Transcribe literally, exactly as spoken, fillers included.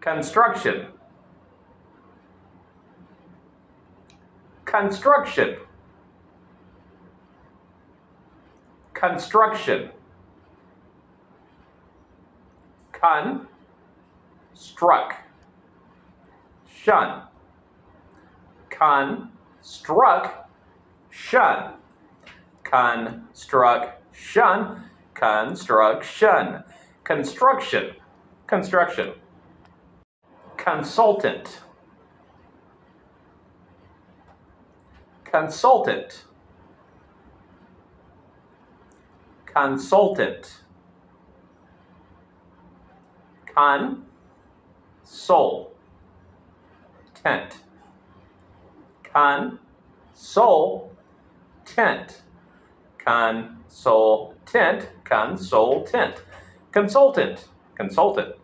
construction, construction, construction, con, struck, shun, con, struck, shun, construction, construction, construction, construction, consultant, consultant, consultant, con, soul, tent, con, soul, tent, consultant, consultant, consultant, consultant,